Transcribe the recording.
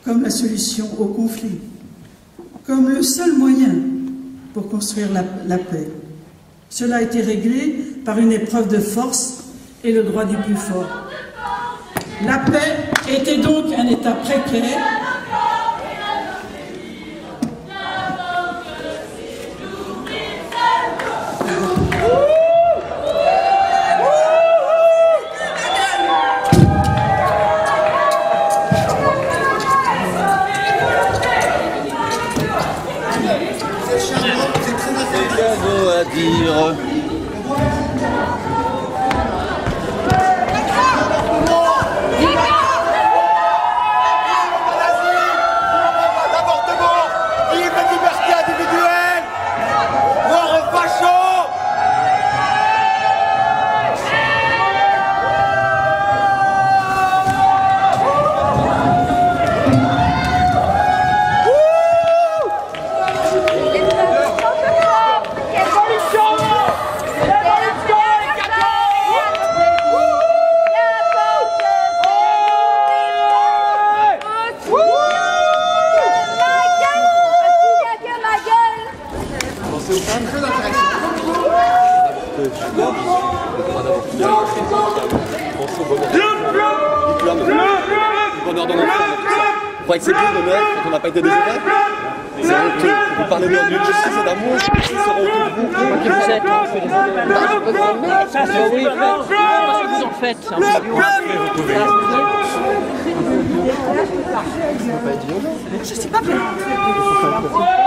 comme la solution au conflit, comme le seul moyen pour construire la paix. Cela a été réglé par une épreuve de force et le droit du plus fort. La paix était donc un état précaire. À dire. Vous croyez que c'est beau le bonheur quand on n'a pas été désiré? C'est honteux. Vous parlez de justice et d'amour, qui seront autour de vous. Qui vous êtes, oui, parce que vous en faites. Je sais pas.